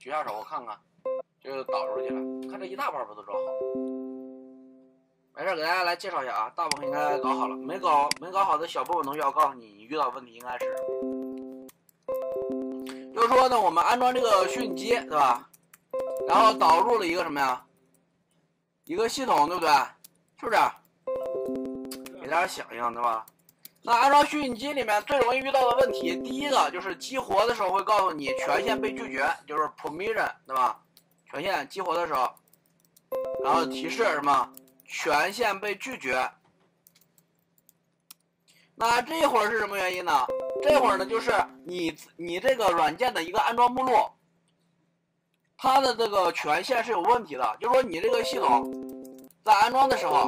举下手，我看看，就导出去了。看这一大半不都装好？没事，给大家来介绍一下啊，大部分应该搞好了，没搞好的小部分同学，我告诉你，你遇到问题应该是，就是说呢，我们安装这个虚拟机，对吧？然后导入了一个什么呀？一个系统，对不对？是不是？给大家想一想，对吧？那安装虚拟机里面最容易遇到的问题，第一个就是激活的时候会告诉你权限被拒绝，就是 permission， 对吧？权限激活的时候，然后提示什么？权限被拒绝。那这会儿是什么原因呢？这会儿呢，就是你这个软件的一个安装目录，它的这个权限是有问题的，就是说你这个系统在安装的时候。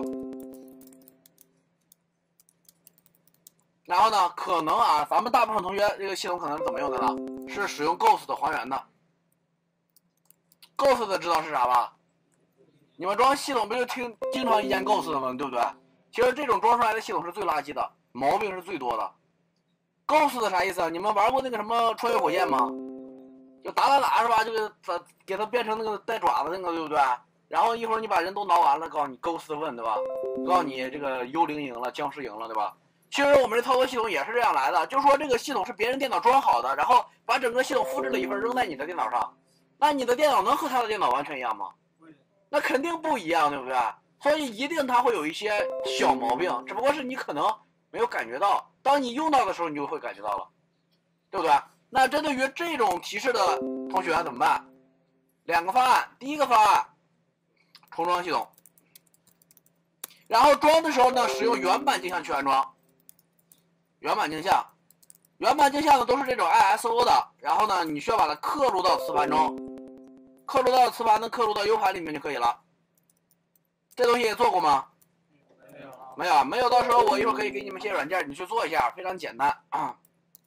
然后呢，可能啊，咱们大部分同学这个系统可能是怎么用的呢？是使用 Ghost 还原的。Ghost 的知道是啥吧？你们装系统不就经常遇见 Ghost 的吗？对不对？其实这种装出来的系统是最垃圾的，毛病是最多的。Ghost 的啥意思？你们玩过那个什么穿越火焰吗？就打是吧？就给它变成那个带爪子那个，对不对？然后一会儿你把人都挠完了，告诉你 Ghost 问，对吧？告诉你这个幽灵赢了，僵尸赢了，对吧？其实我们这操作系统也是这样来的，就是说这个系统是别人电脑装好的，然后把整个系统复制了一份扔在你的电脑上，那你的电脑能和他的电脑完全一样吗？那肯定不一样，对不对？所以一定它会有一些小毛病，只不过是你可能没有感觉到，当你用到的时候你就会感觉到了，对不对？那针对于这种提示的同学怎么办？两个方案，第一个方案重装系统，然后装的时候呢，使用原版镜像去安装。原版镜像呢都是这种 ISO 的，然后呢你需要把它刻录到磁盘中，刻录到磁盘呢，刻录到 U 盘里面就可以了。这东西也做过吗？没有，到时候我一会儿可以给你们些软件，你去做一下，非常简单啊。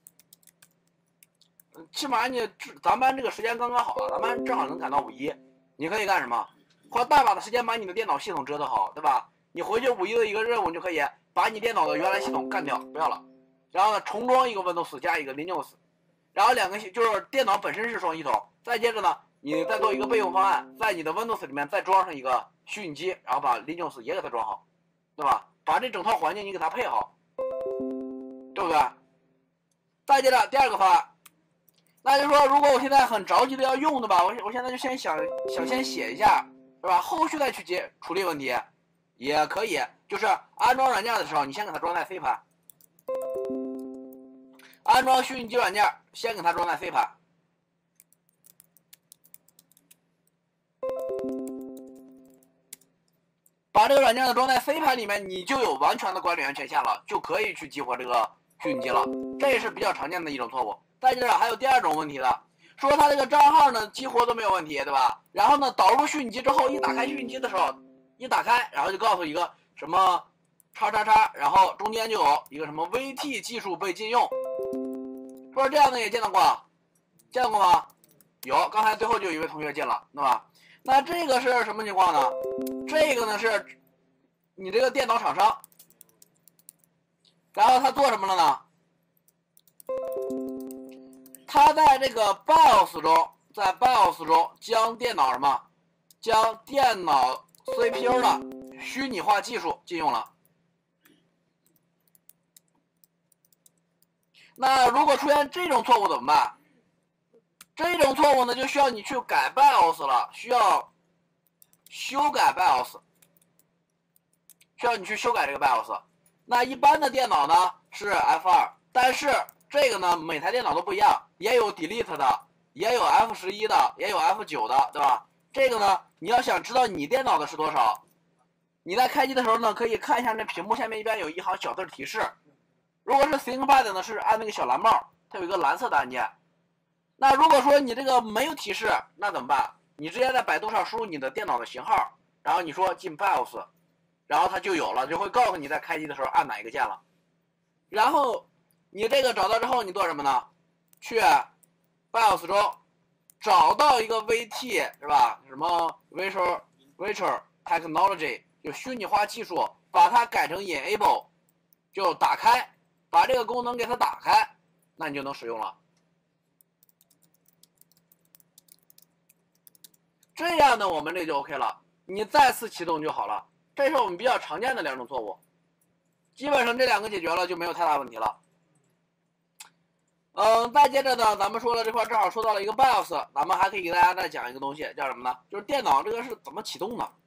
起码咱班这个时间刚刚好了，咱班正好能赶到5·1，你可以干什么？花大把的时间把你的电脑系统折腾好，对吧？你回去5·1的一个任务，你就可以把你电脑的原来系统干掉，不要了。然后呢，重装一个 Windows 加一个 Linux， 然后两个就是电脑本身是双系统，再接着呢，你再做一个备用方案，在你的 Windows 里面再装上一个虚拟机，然后把 Linux 也给它装好，对吧？把这整套环境你给它配好，对不对？再接着第二个方案，那就是说，如果我现在很着急的要用，对吧？我现在就先想先写一下，是吧？后续再去处理问题，也可以。就是安装软件的时候，你先给它装在 C 盘。安装虚拟机软件，先给它装在 C 盘。把这个软件呢装在 C 盘里面，你就有完全的管理员权限了，就可以去激活这个虚拟机了。这也是比较常见的一种错误。再接着还有第二种问题的，说他这个账号呢激活都没有问题，对吧？然后呢导入虚拟机之后，一打开虚拟机的时候，一打开，然后就告诉一个什么叉叉叉，然后中间就有一个什么 VT 技术被禁用。说这样的也见到过，见到过吗？有，刚才最后就有一位同学见了，对吧？那这个是什么情况呢？这个呢是你这个电脑厂商，然后他做什么了呢？他在这个 BIOS 中，将电脑什么？将电脑 CPU 的虚拟化技术禁用了。那如果出现这种错误怎么办？这种错误呢，就需要你去改 BIOS 了，需要修改 BIOS， 需要你去修改这个 BIOS。那一般的电脑呢是 F2， 但是这个呢每台电脑都不一样，也有 Delete 的，也有 F11的，也有 F9的，对吧？这个呢，你要想知道你电脑的是多少，你在开机的时候呢，可以看一下那屏幕下面一边有一行小字提示。如果是 ThinkPad 呢，是按那个小蓝帽，它有一个蓝色的按键。那如果说你这个没有提示，那怎么办？你直接在百度上输入你的电脑的型号，然后你说进 BIOS， 然后它就有了，就会告诉你在开机的时候按哪一个键了。然后你这个找到之后，你做什么呢？去 BIOS 中找到一个 VT 是吧？什么 Virtual Technology， 就虚拟化技术，把它改成 Enable， 就打开，把这个功能给它打开，那你就能使用了。 这样呢，我们这就 OK 了，你再次启动就好了。这是我们比较常见的2种错误，基本上这2个解决了就没有太大问题了。再接着呢，咱们说了这块正好说到了一个 BIOS， 咱们还可以给大家再讲一个东西，叫什么呢？就是电脑这个是怎么启动的？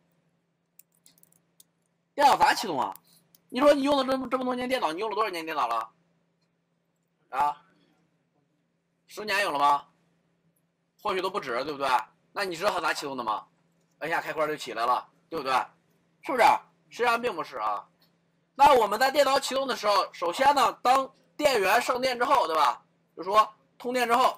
电脑咋启动啊？你说你用了这么多年电脑，你用了多少年电脑了？啊，10年有了吗？或许都不止，对不对？那你知道它咋启动的吗？摁下开关就起来了，对不对？是不是？实际上并不是啊。那我们在电脑启动的时候，首先呢，当电源上电之后，对吧？就说通电之后，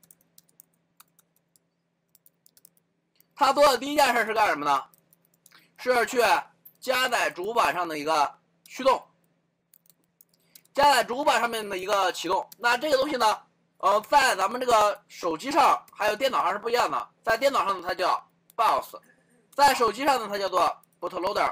它做的第一件事是干什么呢？是去加载主板上的一个驱动，加载主板上面的一个启动。那这个东西呢，在咱们这个手机上还有电脑上是不一样的。在电脑上呢，它叫 BIOS， 在手机上呢，它叫做 bootloader。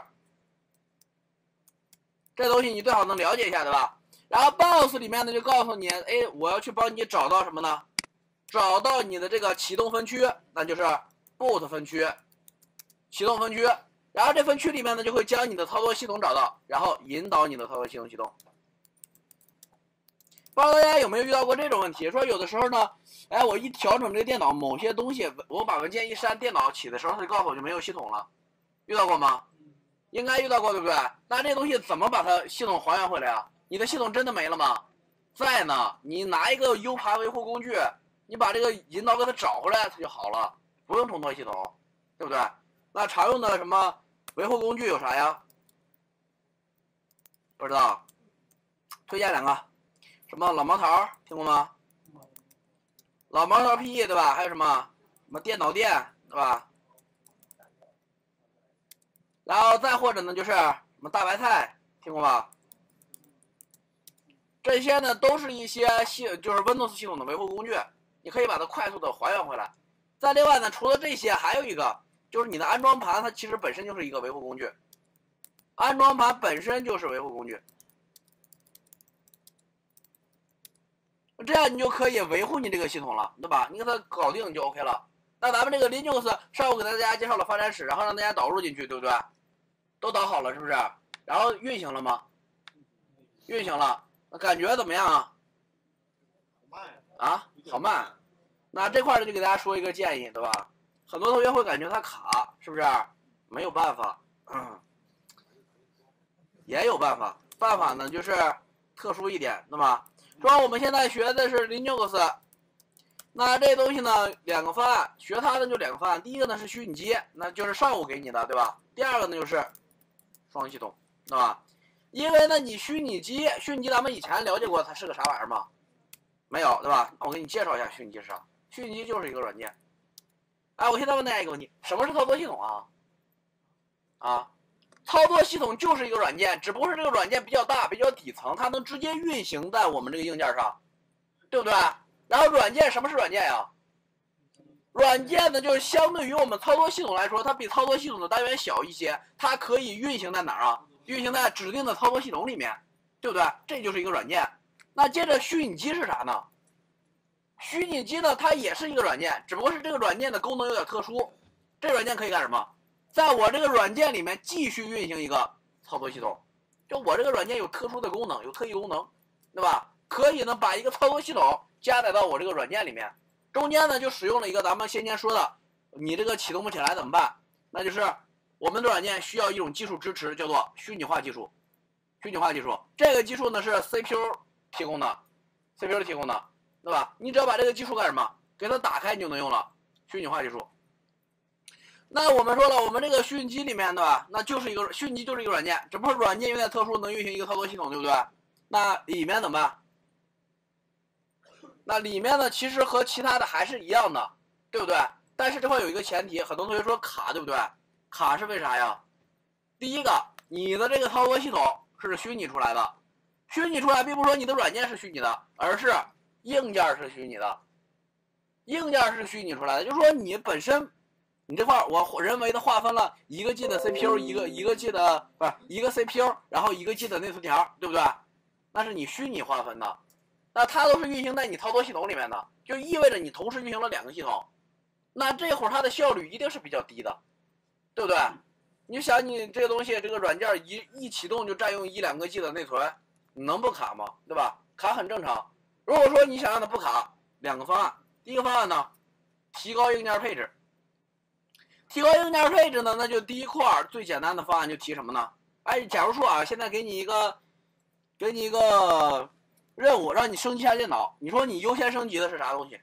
这东西你最好能了解一下，对吧？然后 BIOS 里面呢就告诉你，哎，我要去帮你找到什么呢？找到你的这个启动分区，那就是 boot 分区，启动分区。然后这分区里面呢就会将你的操作系统找到，然后引导你的操作系统启动。不知道大家有没有遇到过这种问题？说有的时候呢，哎，我一调整这个电脑某些东西，我把文件一删，电脑起的时候它就告诉我就没有系统了，遇到过吗？应该遇到过，对不对？那这东西怎么把它系统还原回来啊？你的系统真的没了吗？在呢，你拿一个 U 盘维护工具，你把这个引导给它找回来，它就好了，不用重做系统，对不对？那常用的什么维护工具有啥呀？不知道，推荐2个，什么老毛头听过吗？老毛头 PE 对吧？还有什么电脑店对吧？然后再或者呢，就是什么大白菜，听过吧？这些呢都是一些就是 Windows 系统的维护工具，你可以把它快速的还原回来。再另外呢，除了这些，还有一个就是你的安装盘，它其实本身就是一个维护工具，安装盘本身就是维护工具，这样你就可以维护你这个系统了，对吧？你给它搞定就 OK 了。那咱们这个 Linux 上午给大家介绍了发展史，然后让大家导入进去，对不对？都导好了是不是？然后运行了吗？运行了，那感觉怎么样啊？啊，好慢。那这块呢就给大家说一个建议，对吧？很多同学会感觉它卡，是不是？没有办法，也有办法。办法呢就是特殊一点，对吧？说我们现在学的是 Linux， 那这东西呢2个方案，学它呢就2个方案。第一个呢是虚拟机，那就是上午给你的，对吧？第二个呢就是双系统，对吧？因为呢你虚拟机咱们以前了解过它是个啥玩意儿吗？没有，对吧？我给你介绍一下虚拟机是啥。虚拟机就是一个软件。哎，我现在问大家一个问题：什么是操作系统啊？操作系统就是一个软件，只不过是这个软件比较大、比较底层，它能直接运行在我们这个硬件上，对不对？然后软件，什么是软件呀？软件呢，就是相对于我们操作系统来说，它比操作系统的单元小一些，它可以运行在哪儿啊？运行在指定的操作系统里面，对不对？这就是一个软件。那接着虚拟机是啥呢？虚拟机呢，它也是一个软件，只不过是这个软件的功能有点特殊。这软件可以干什么？在我这个软件里面继续运行一个操作系统，就我这个软件有特殊的功能，有特异功能，对吧？可以呢把一个操作系统加载到我这个软件里面，中间呢就使用了一个咱们先前说的，你这个启动不起来怎么办？那就是我们的软件需要一种技术支持，叫做虚拟化技术。虚拟化技术这个技术呢是 CPU 提供的，对吧？你只要把这个技术干什么？给它打开你就能用了，虚拟化技术。那我们说了，我们这个虚拟机里面，对吧？那就是一个虚拟机就是一个软件，只不过软件有点特殊，能运行一个操作系统，对不对？那里面怎么办？那里面呢，其实和其他的还是一样的，对不对？但是这块有一个前提，很多同学说卡，对不对？卡是为啥呀？第一个，你的这个操作系统是虚拟出来的，虚拟出来并不是说你的软件是虚拟的，而是硬件是虚拟的，硬件是虚拟出来的，就是说你本身，你这块我人为的划分了一个 G 的 CPU， 一个 G 的不是一个 CPU， 然后1个 G 的内存条，对不对？那是你虚拟划分的，那它都是运行在你操作系统里面的，就意味着你同时运行了2个系统， 那这会儿它的效率一定是比较低的，对不对？你想你这个东西，这个软件一启动就占用1-2个 G 的内存，你能不卡吗？对吧？卡很正常。如果说你想让它不卡，2个方案。第一个方案呢，提高硬件配置。提高硬件配置呢，那就第一块最简单的方案就提什么呢？哎，假如说啊，现在给你一个任务，让你升级一下电脑，你说你优先升级的是啥东西？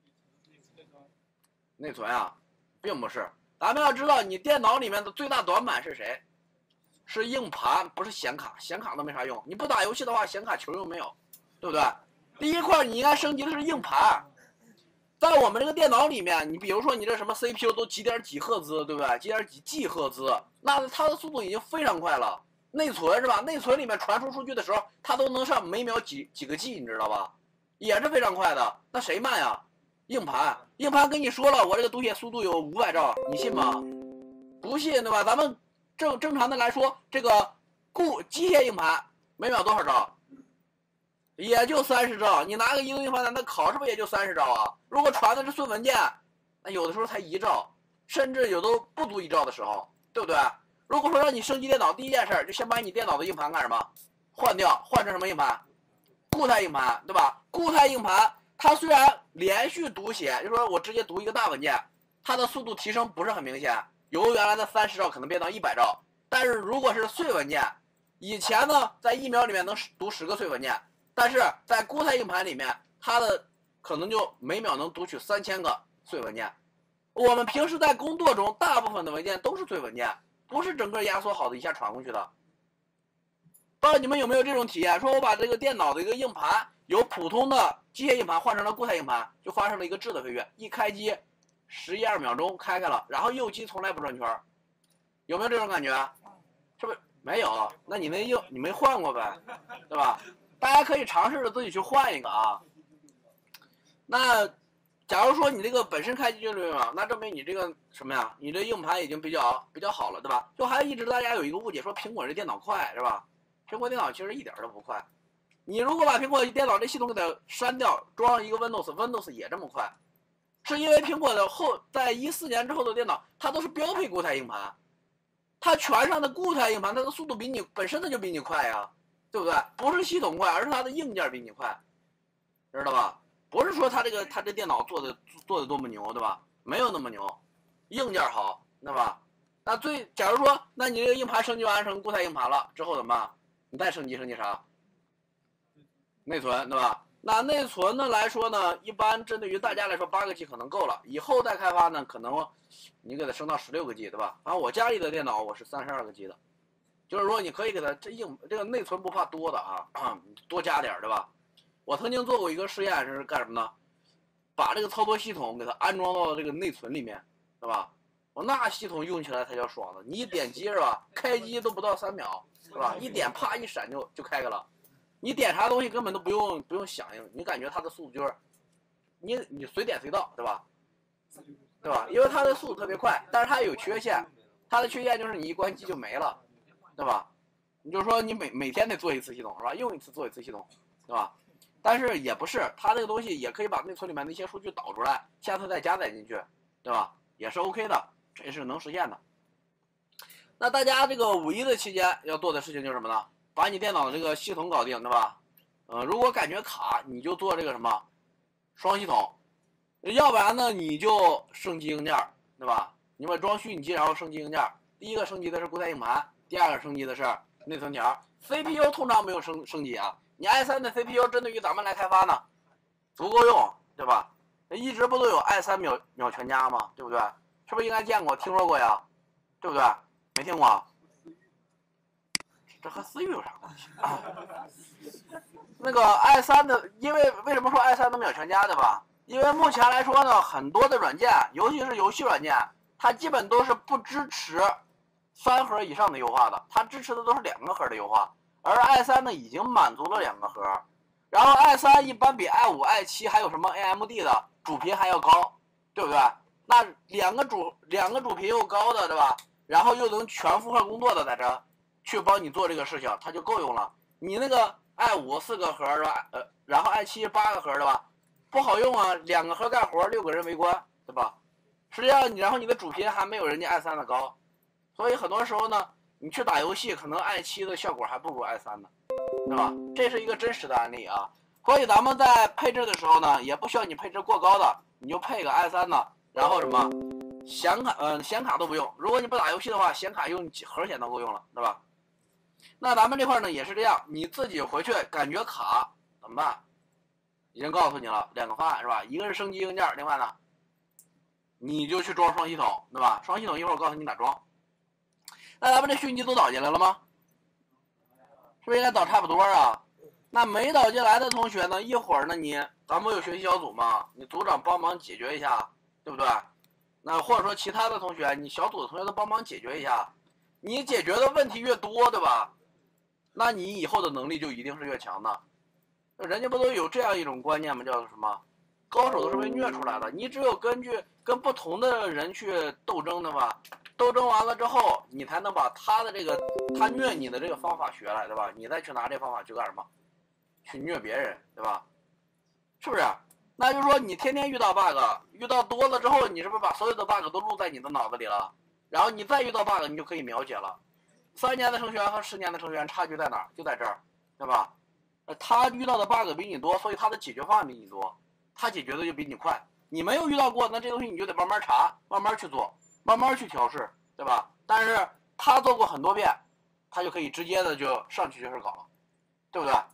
内存啊，并不是。咱们要知道，你电脑里面的最大短板是谁？是硬盘，不是显卡。显卡都没啥用，你不打游戏的话，显卡球用没有，对不对？第一块你应该升级的是硬盘。在我们这个电脑里面，你比如说你这什么 CPU 都几点几赫兹，对不对？几点几 G 赫兹，那它的速度已经非常快了。内存是吧？内存里面传输数据的时候，它都能上每秒几个 G， 你知道吧？也是非常快的。那谁慢呀？硬盘。硬盘跟你说了，我这个读写速度有500兆，你信吗？不信，对吧？咱们正常的来说，这个机械硬盘每秒多少兆？也就30兆。你拿个移动硬盘在那拷，是不是也就30兆啊？如果传的是顺文件，那有的时候才1兆，甚至有的不足1兆的时候，对不对？如果说让你升级电脑，第一件事就先把你电脑的硬盘干什么？换掉，换成什么硬盘？固态硬盘，对吧？固态硬盘它虽然连续读写，就是说我直接读一个大文件，它的速度提升不是很明显，由原来的30兆可能变到100兆。但是如果是碎文件，以前呢在1秒里面能读10个碎文件，但是在固态硬盘里面，它的可能就每秒能读取3000个碎文件。我们平时在工作中，大部分的文件都是碎文件，不是整个压缩好的一下传过去的。不知道你们有没有这种体验？说我把这个电脑的一个硬盘由普通的机械硬盘换成了固态硬盘，就发生了一个质的飞跃。一开机11-2秒钟开了，然后右击从来不转圈，有没有这种感觉？是不是没有？那你你没换过呗，对吧？大家可以尝试着自己去换一个啊。那假如说你这个本身开机就这样，那证明你这个什么呀？你这硬盘已经比较好了，对吧？就还一直大家有一个误解，说苹果这电脑快是吧？苹果电脑其实一点都不快。你如果把苹果电脑这系统给它删掉，装上一个 Windows 也这么快，是因为苹果的在14年之后的电脑，它都是标配固态硬盘，它全上的固态硬盘，它的速度比你本身它就比你快呀，对不对？不是系统快，而是它的硬件比你快，知道吧？不是说它这电脑做的多么牛，对吧？没有那么牛，硬件好，对吧？那假如说，那你这个硬盘升级完成固态硬盘了之后怎么办？你再升级啥？内存，对吧？那内存呢来说呢，一般针对于大家来说8个 G 可能够了，以后再开发呢，可能你给它升到16个 G， 对吧？反正我家里的电脑我是32个 G 的，就是说你可以给它这个内存不怕多的啊，多加点，对吧？我曾经做过一个实验是干什么呢？把这个操作系统给它安装到这个内存里面，对吧？那系统用起来才叫爽的，你一点击是吧？开机都不到3秒，是吧？一点啪一闪就开开了，你点啥东西根本都不用响应，你感觉它的速度就是你随点随到，对吧？对吧？因为它的速度特别快，但是它有缺陷，它的缺陷就是你一关机就没了，对吧？你就是说你每天得做一次系统是吧？用一次做一次系统，对吧？但是也不是，它这个东西也可以把内存里面的一些数据导出来，下次再加载进去，对吧？也是 OK 的，这也是能实现的。那大家这个5·1的期间要做的事情就是什么呢？把你电脑的这个系统搞定，对吧？如果感觉卡，你就做这个什么双系统，要不然呢你就升级硬件，对吧？你把装虚拟机，然后升级硬件。第一个升级的是固态硬盘，第二个升级的是内存条。CPU 通常没有升级啊。你 i3 的 CPU 针对于咱们来开发呢，足够用，对吧？一直不都有 i3 秒全家吗？对不对？是不是应该见过、听说过呀？对不对？没听过？这和思域有啥关系啊？那个 i3 的，因为什么说 i3 能秒全家，对吧？因为目前来说呢，很多的软件，尤其是游戏软件，它基本都是不支持3核以上的优化的，它支持的都是2个核的优化。而 i3 呢已经满足了2个核，然后 i3 一般比 i5、i7 还有什么 AMD 的主频还要高，对不对？那两个主频又高的，对吧？然后又能全负荷工作的在这去帮你做这个事情，它就够用了。你那个 i5 4个核是吧？然后 i7 8个核对吧？不好用啊，2个核干活，6个人围观，对吧？ 实际上然后你的主频还没有人家i3的高，所以很多时候呢，你去打游戏可能i7的效果还不如i3呢，对吧？这是一个真实的案例啊。所以咱们在配置的时候呢，也不需要你配置过高的，你就配个i3的，然后什么显卡都不用。如果你不打游戏的话，显卡用核显都够用了，对吧？那咱们这块呢也是这样，你自己回去感觉卡怎么办？已经告诉你了2个方案是吧？一个是升级硬件，另外呢，你就去装双系统，对吧？双系统一会儿我告诉你咋装。那咱们这讯息都导进来了吗？是不是应该导差不多啊？那没导进来的同学呢，一会儿呢咱们有学习小组嘛，你组长帮忙解决一下，对不对？那或者说其他的同学，你小组的同学都帮忙解决一下，你解决的问题越多，对吧？那你以后的能力就一定是越强的。人家不都有这样一种观念吗？叫做什么？高手都是被虐出来的。你只有根据跟不同的人去斗争的吧，斗争完了之后，你才能把他虐你的这个方法学来，对吧？你再去拿这方法去干什么？去虐别人，对吧？是不是？那就是说你天天遇到 bug， 遇到多了之后，你是不是把所有的 bug 都录在你的脑子里了？然后你再遇到 bug， 你就可以描解了。3年的程序员和10年的程序员差距在哪儿？就在这儿，对吧？他遇到的 bug 比你多，所以他的解决方案比你多，他解决的就比你快。你没有遇到过，那这东西你就得慢慢查，慢慢去做，慢慢去调试，对吧？但是他做过很多遍，他就可以直接的就上去就是搞了，对不对？